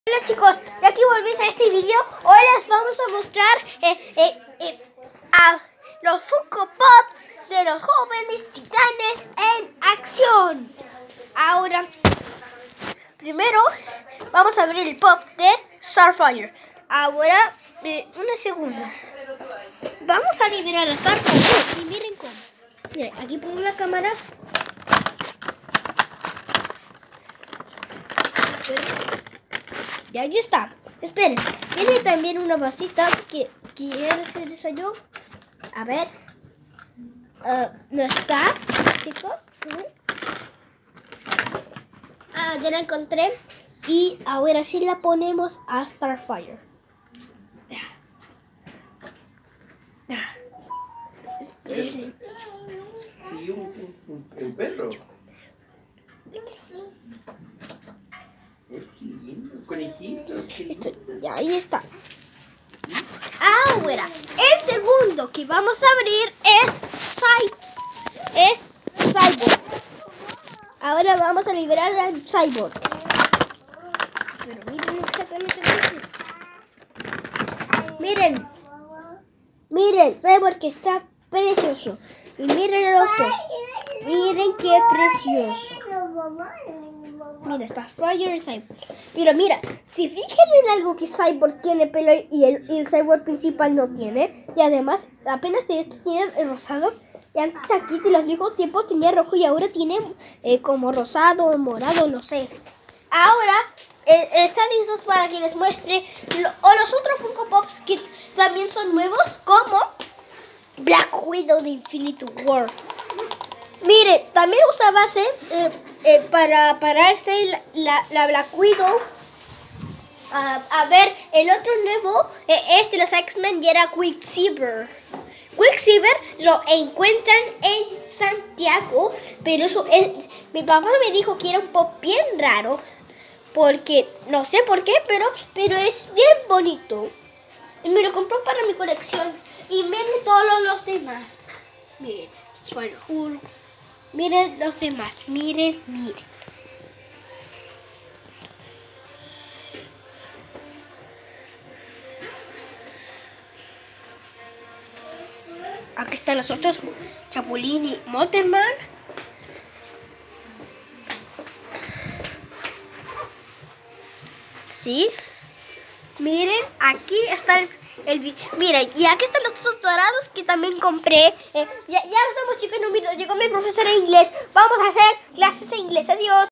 Hola chicos, ya que volvís a este vídeo, hoy les vamos a mostrar a los Funko Pop de los jóvenes titanes en acción. Ahora, primero vamos a abrir el pop de Starfire. Ahora, unos segundos. Vamos a liberar a Starfire y miren cómo. Miren, aquí pongo la cámara. Y ahí está. Esperen, tiene también una vasita que quiere hacer eso yo. A ver. No está, chicos. Ya la encontré. Y ahora sí la ponemos a Starfire. Esperen. Sí, un perro. Un conejito. Ya, ahí está. Ahora, el segundo que vamos a abrir es Cyborg. Ahora vamos a liberar al Cyborg. Pero miren exactamente cómo. Miren, Cyborg que está precioso. Y miren los dos. Miren qué precioso. Mira, está Fire y Cyborg. Pero mira, si fijan en algo que Cyborg tiene pelo y el Cyborg principal no tiene. Y además, apenas de esto tiene el rosado. Y antes aquí, te los digo, tiempo tenía rojo y ahora tiene como rosado o morado, no sé. Ahora, están listos para que les muestre los otros Funko Pops que también son nuevos, como Black Widow de Infinity War. Mire, también usa base para pararse la Black Widow. A ver, el otro nuevo es de los X-Men y era Quicksilver. Quicksilver lo encuentran en Santiago, pero eso es, mi papá me dijo que era un pop bien raro, porque no sé por qué, pero es bien bonito. Y me lo compró para mi colección. Y miren todos los demás. Miren, Spider-Hulk. Miren los demás, miren. Aquí están los otros, Chapulín y Mothman. Sí. Miren, aquí están miren, y aquí están los osos dorados que también compré. Ya nos vemos, chicos, en un video. Llegó mi profesora de inglés. Vamos a hacer clases de inglés. Adiós.